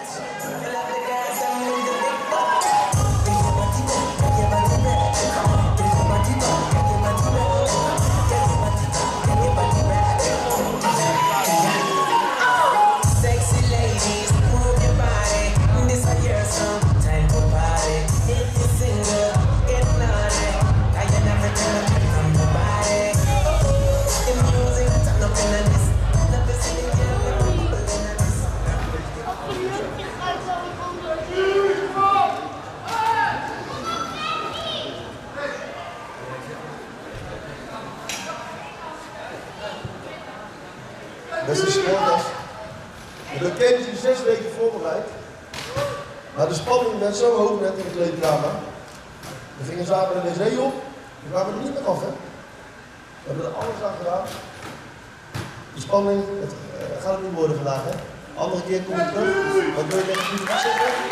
Beste supporters, de camp is 6 weken voorbereid, maar de spanning werd zo hoog net in de kleedkamer. We gingen samen de wc op, we kwamen er niet meer af, hè. We hebben er alles aan gedaan. De spanning, het gaat het niet worden vandaag, hè. Andere keer kom je terug, wat wil je net niet zeggen?